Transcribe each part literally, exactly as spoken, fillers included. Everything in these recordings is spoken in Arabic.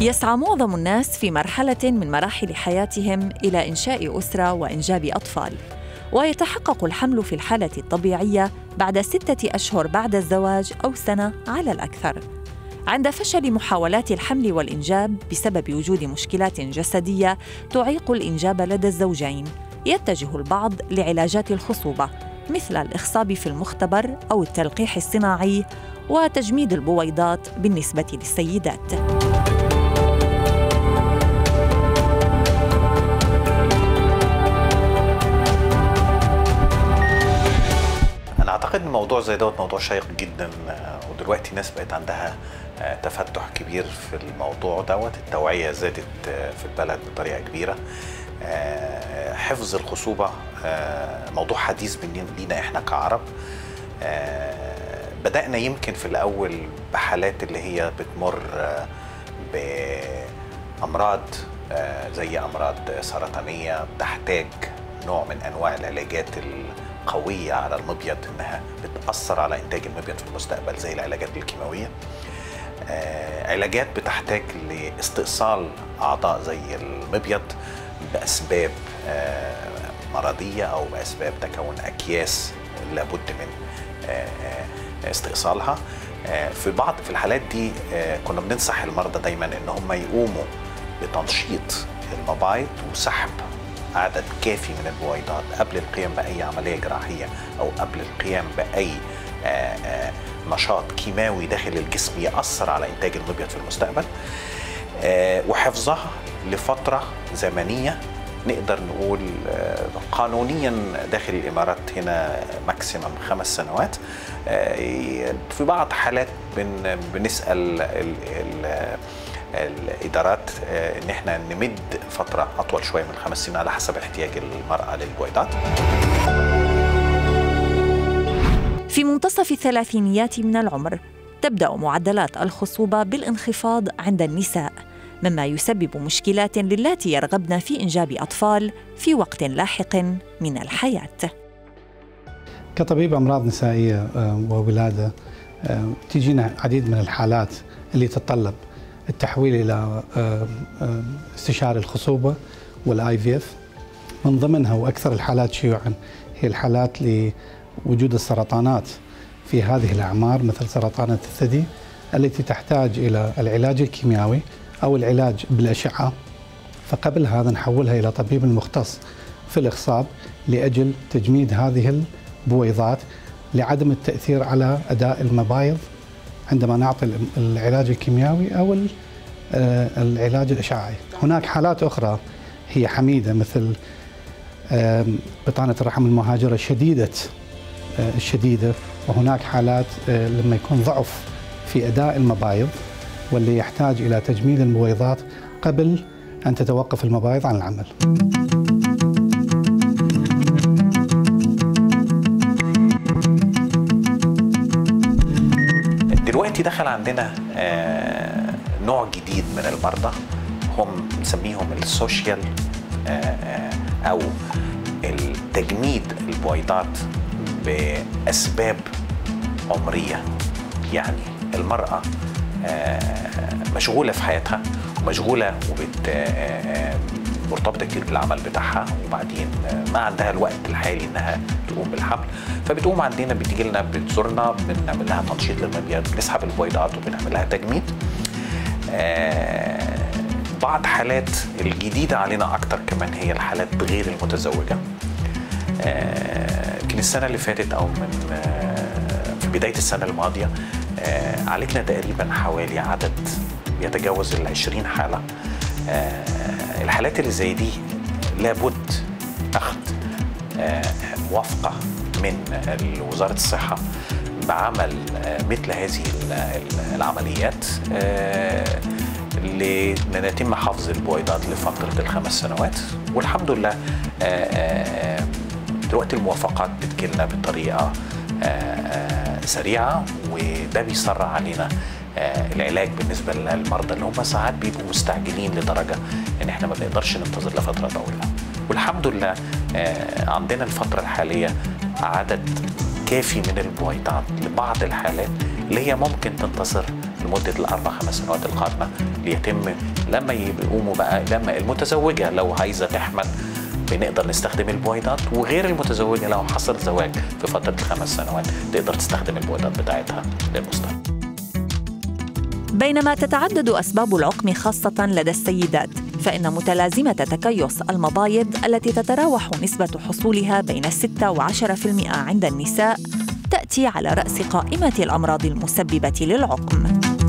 يسعى معظم الناس في مرحلة من مراحل حياتهم إلى إنشاء أسرة وإنجاب أطفال، ويتحقق الحمل في الحالة الطبيعية بعد ستة أشهر بعد الزواج أو سنة على الأكثر. عند فشل محاولات الحمل والإنجاب بسبب وجود مشكلات جسدية تعيق الإنجاب لدى الزوجين، يتجه البعض لعلاجات الخصوبة مثل الإخصاب في المختبر أو التلقيح الصناعي وتجميد البويضات بالنسبة للسيدات. أنا أعتقد إن موضوع زي دوت موضوع شيق جدا، ودلوقتي الناس بقت عندها تفتح كبير في الموضوع دوت. التوعية زادت في البلد بطريقة كبيرة. حفظ الخصوبة موضوع حديث لينا إحنا كعرب. بدأنا يمكن في الأول بحالات اللي هي بتمر بأمراض زي أمراض سرطانية تحتاج نوع من أنواع العلاجات القوية على المبيض، إنها بتأثر على إنتاج المبيض في المستقبل زي العلاجات الكيماوية. علاجات بتحتاج لاستئصال أعضاء زي المبيض بأسباب مرضية أو بأسباب تكون أكياس لابد من استئصالها. في بعض في الحالات دي كنا بننصح المرضى دايما ان هم يقوموا بتنشيط المبايض وسحب عدد كافي من البويضات قبل القيام بأي عملية جراحية أو قبل القيام بأي نشاط كيماوي داخل الجسم يأثر على إنتاج المبيض في المستقبل، وحفظها لفترة زمنية نقدر نقول قانونيا داخل الإمارات هنا ماكسيمم خمس سنوات. في بعض حالات بن بنسأل ال ال الإدارات إن احنا نمد فترة أطول شوية من خمس سنين على حسب احتياج المرأة للبويضات. في منتصف الثلاثينيات من العمر تبدأ معدلات الخصوبة بالانخفاض عند النساء، مما يسبب مشكلات للاتي يرغبن في إنجاب أطفال في وقت لاحق من الحياة. كطبيب أمراض نسائية وولادة تجينا عديد من الحالات اللي تتطلب التحويل إلى استشاري الخصوبة والآي في إف. من ضمنها وأكثر الحالات شيوعاً هي الحالات لوجود السرطانات في هذه الأعمار، مثل سرطانات الثدي التي تحتاج إلى العلاج الكيميائي أو العلاج بالأشعة. فقبل هذا نحولها إلى طبيب مختص في الإخصاب لأجل تجميد هذه البويضات لعدم التأثير على أداء المبايض عندما نعطي العلاج الكيميائي أو العلاج الإشعاعي. هناك حالات أخرى هي حميدة مثل بطانة الرحم المهاجرة شديدة الشديدة، وهناك حالات لما يكون ضعف في أداء المبايض واللي يحتاج إلى تجميد البويضات قبل أن تتوقف المبايض عن العمل. دلوقتي دخل عندنا نوع جديد من المرضى، هم نسميهم السوشيال أو التجميد البويضات بأسباب عمرية. يعني المرأة مشغولة في حياتها ومشغولة وبت مرتبطة كتير بالعمل بتاعها، وبعدين ما عندها الوقت الحالي انها تقوم بالحمل، فبتقوم عندنا بتيجي لنا بتزورنا، بنعمل لها تنشيط للمبيض، بنسحب البويضات وبنعمل لها تجميد. بعض حالات الجديدة علينا أكتر كمان هي الحالات غير المتزوجة. يمكن السنة اللي فاتت أو من في بداية السنة الماضية عالجنا تقريبا حوالي عدد يتجاوز العشرين حالة. الحالات اللي زي دي لابد أخذ موافقة من وزارة الصحة بعمل مثل هذه العمليات لنتم حفظ البويضات لفترة الخمس سنوات. والحمد لله دلوقتي الموافقات بتجيلنا بطريقة سريعة، وده بيسرع علينا العلاج بالنسبة للمرضى اللي هم ساعات بيبقوا مستعجلين لدرجة ان احنا ما بنقدرش ننتظر لفترة طويلة. والحمد لله عندنا الفترة الحالية عدد كافي من البويضات لبعض الحالات اللي هي ممكن تنتصر لمده الاربع خمس سنوات القادمه، ليتم لما يقوموا بقى، لما المتزوجه لو عايزه تحمل بنقدر نستخدم البويضات، وغير المتزوجه لو حصل زواج في فتره الخمس سنوات تقدر تستخدم البويضات بتاعتها للمستقبل. بينما تتعدد أسباب العقم خاصة لدى السيدات، فإن متلازمة تكيس المبايض التي تتراوح نسبة حصولها بين ستة وعشرة بالمئة عند النساء تأتي على رأس قائمة الأمراض المسببة للعقم.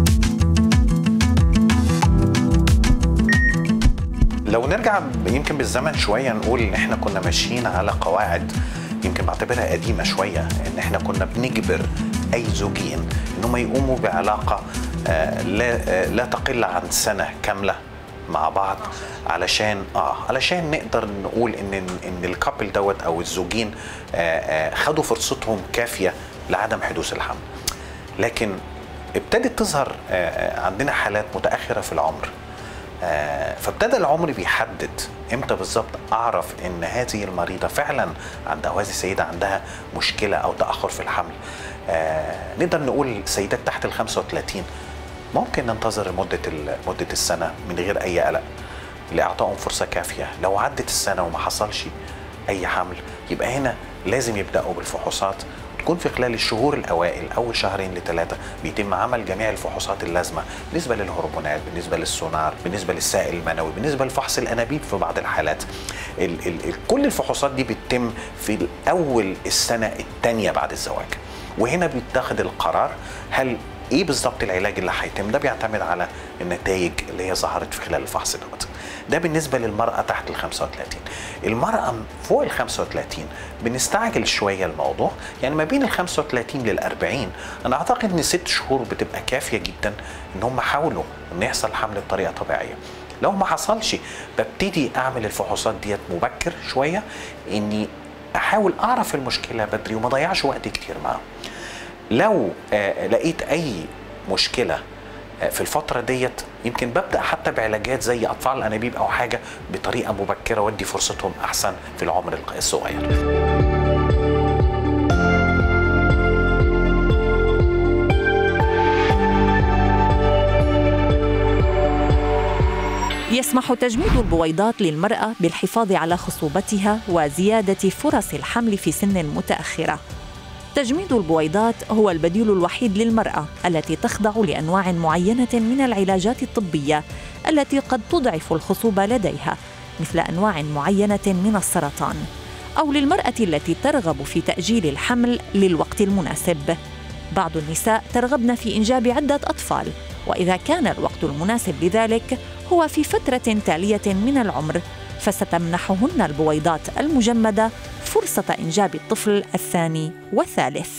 لو نرجع يمكن بالزمن شوية نقول إن إحنا كنا ماشيين على قواعد يمكن بعتبرها قديمة شوية، إن إحنا كنا بنجبر أي زوجين إنهم يقوموا بعلاقة لا لا تقل عن سنة كاملة مع بعض، علشان اه علشان نقدر نقول ان ان الكابل دوت او الزوجين آه آه خدوا فرصتهم كافيه لعدم حدوث الحمل. لكن ابتدت تظهر آه عندنا حالات متاخره في العمر، آه فابتدى العمر بيحدد امتى بالظبط اعرف ان هذه المريضه فعلا عندها او هذه السيده عندها مشكله او تاخر في الحمل. آه نقدر نقول سيدات تحت ال خمسة وثلاثين ممكن ننتظر مدة مدة السنة من غير أي قلق لإعطائهم فرصة كافية. لو عدت السنة وما حصلش أي حمل يبقى هنا لازم يبدأوا بالفحوصات، تكون في خلال الشهور الأوائل أول شهرين لثلاثة بيتم عمل جميع الفحوصات اللازمة بالنسبة للهرمونات، بالنسبة للسونار، بالنسبة للسائل المنوي، بالنسبة لفحص الأنابيب في بعض الحالات. ال ال كل الفحوصات دي بتتم في أول السنة الثانية بعد الزواج، وهنا بيتاخد القرار هل ايه بالظبط العلاج اللي هيتم. ده بيعتمد على النتائج اللي هي ظهرت في خلال الفحص دوت. ده بالنسبه للمراه تحت ال خمسة وثلاثين. المراه فوق ال خمسة وثلاثين بنستعجل شويه الموضوع، يعني ما بين ال خمسة وثلاثين لل أربعين انا اعتقد ان ست شهور بتبقى كافيه جدا ان هم حاولوا ان يحصل حمل بطريقه طبيعيه. لو ما حصلش ببتدي اعمل الفحوصات ديت مبكر شويه، اني احاول اعرف المشكله بدري وما ضيعش وقت كتير معاهم. لو آه لقيت اي مشكله آه في الفتره ديت يمكن ببدا حتى بعلاجات زي اطفال الانابيب او حاجه بطريقه مبكره وادي فرصتهم احسن في العمر الصغير. يسمح تجميد البويضات للمرأة بالحفاظ على خصوبتها وزيادة فرص الحمل في سن متأخرة. تجميد البويضات هو البديل الوحيد للمرأة التي تخضع لأنواع معينة من العلاجات الطبية التي قد تضعف الخصوبة لديها، مثل أنواع معينة من السرطان، أو للمرأة التي ترغب في تأجيل الحمل للوقت المناسب. بعض النساء ترغبن في إنجاب عدة أطفال، وإذا كان الوقت المناسب لذلك هو في فترة تالية من العمر، فستمنحهن البويضات المجمدة فرصة إنجاب الطفل الثاني والثالث.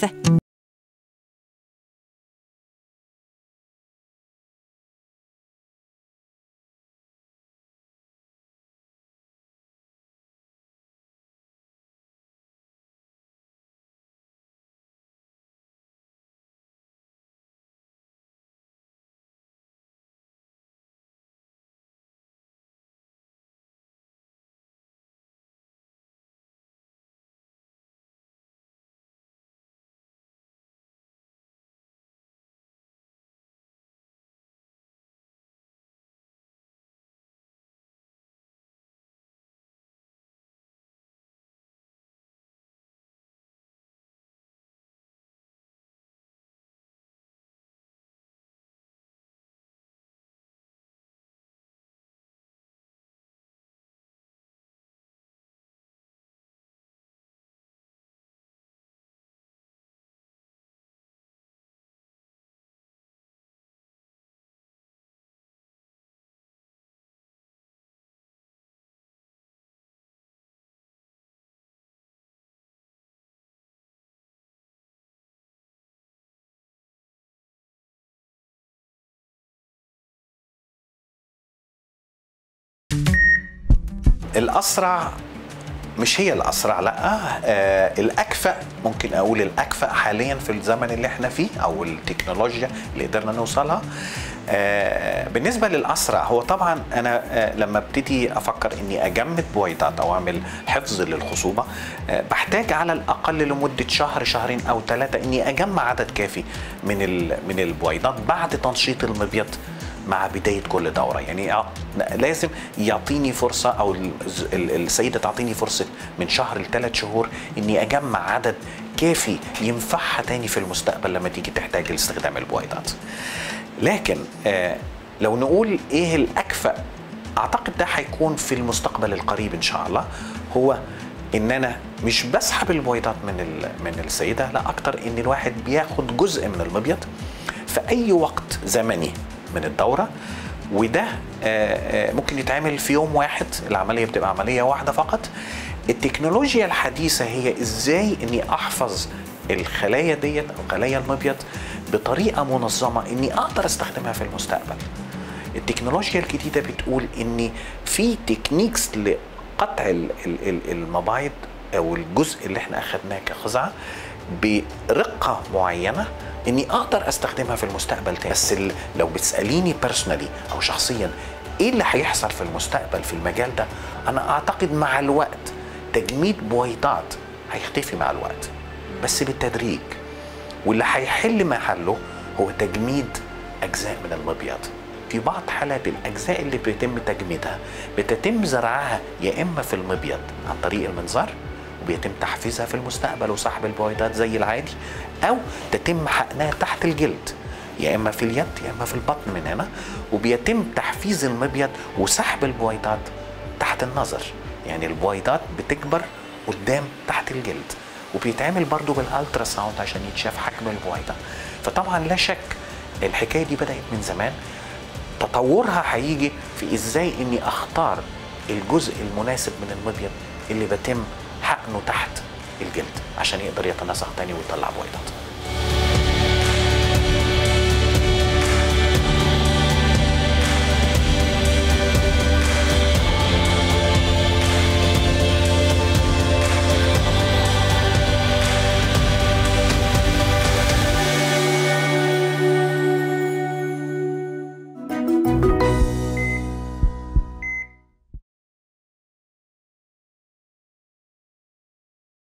الأسرع مش هي الاسرع، لا. آه الاكفأ، ممكن اقول الاكفأ حاليا في الزمن اللي احنا فيه او التكنولوجيا اللي قدرنا نوصلها. آه بالنسبه للاسرع، هو طبعا انا آه لما ابتدي افكر اني اجمد بويضات او اعمل حفظ للخصوبه، آه بحتاج على الاقل لمده شهر شهرين او ثلاثه اني اجمع عدد كافي من من البويضات بعد تنشيط المبيض مع بداية كل دورة. يعني لازم يعطيني فرصة أو السيدة تعطيني فرصة من شهر لثلاث شهور إني أجمع عدد كافي ينفعها تاني في المستقبل لما تيجي تحتاج لاستخدام البويضات. لكن آه لو نقول إيه الأكفأ، أعتقد ده هيكون في المستقبل القريب إن شاء الله، هو إن أنا مش بسحب البويضات من من السيدة، لا، أكتر إن الواحد بياخد جزء من المبيض في أي وقت زمني من الدورة، وده ممكن يتعمل في يوم واحد. العملية بتبقى عملية واحدة فقط. التكنولوجيا الحديثة هي ازاي اني احفظ الخلايا ديت او خلايا المبيض بطريقة منظمة اني اقدر استخدمها في المستقبل. التكنولوجيا الجديدة بتقول ان في تكنيكس لقطع المبايض او الجزء اللي احنا اخدناه كخزعة برقة معينة اني اقدر استخدمها في المستقبل تاني. بس لو بتساليني بيرسونالي او شخصيا ايه اللي هيحصل في المستقبل في المجال ده، انا اعتقد مع الوقت تجميد بويضات هيختفي مع الوقت، بس بالتدريج. واللي هيحل محله هو تجميد اجزاء من المبيض. في بعض حالات الاجزاء اللي بيتم تجميدها بتتم زرعها يا اما في المبيض عن طريق المنظار وبيتم تحفيزها في المستقبل وسحب البويضات زي العادي، او تتم حقنها تحت الجلد يا اما في اليد يا اما في البطن من هنا، وبيتم تحفيز المبيض وسحب البويضات تحت النظر. يعني البويضات بتكبر قدام تحت الجلد، وبيتعمل برضو بالالترا ساوند عشان يتشاف حجم البويضه. فطبعا لا شك الحكايه دي بدات من زمان، تطورها هيجي في ازاي اني اختار الجزء المناسب من المبيض اللي بتم حقنه تحت الجلد عشان يقدر يتناسق تاني ويطلع بويضات.